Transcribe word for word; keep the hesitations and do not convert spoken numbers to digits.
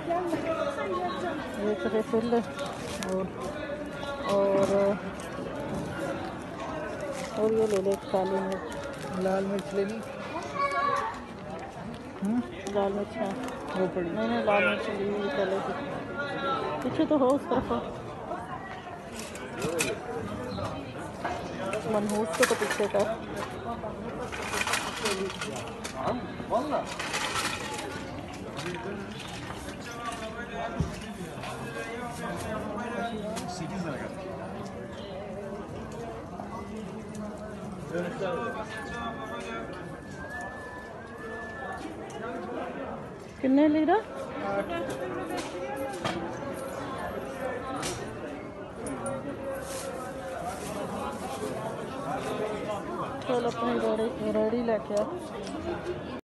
एक रिफिल और और और ये ले ले काली मिर्च। लाल मिर्च लेनी? लाल मिर्च है वो पड़ी। नहीं नहीं लाल मिर्च ली हुई पहले से। पीछे तो हो उस तरफ मनहूस को तो पीछे का कितने लीरा? चल अपनी गाड़ी रेडी लेके आ।